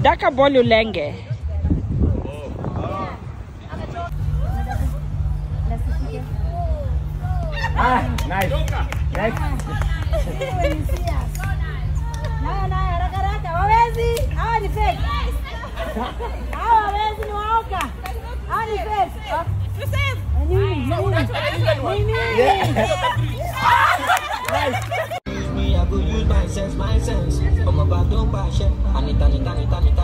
Daka bolu lenge. Ah, nice. Nice. Me, I go use my sense. I'm about to buy shit.